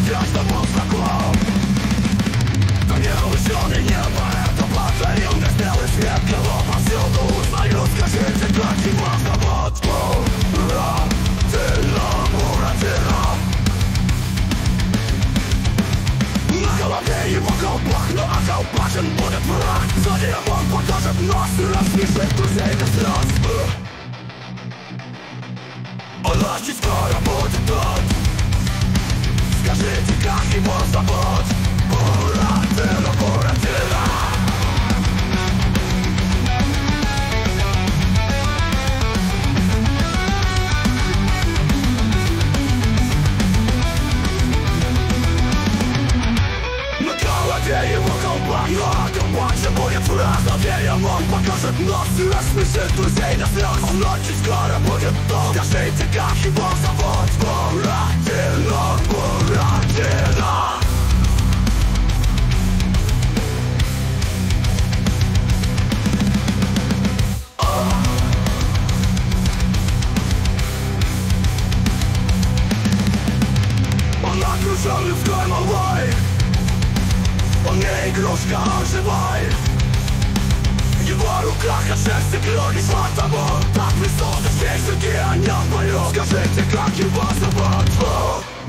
надежда был знаком. Но не ученый, не поэт, а подарил мне белый свет, кого повсюду узнаю. Скажите, как его зовут? BURaTinO. На голове его колпак, но околпачен будет враг. Сзади он покажет нос и рассмешит друзей до слез. Он очень скоро будет тут. Скажите, как его зовут? BURaTinO, BURaTinO. На голове его колпак, но околпачен будет враг. Надеем, он покажет нос и рассмешит друзей до слез. Он очень скоро будет тут. Скажите, как его зовут? BURaTinO, BURaTinO. Он окружен людской молвой. Он не игрушка, он живой. В его руках от шерсти клюки слотому. Так высоко здесь, где о нем пою. Скажите, как его зовут?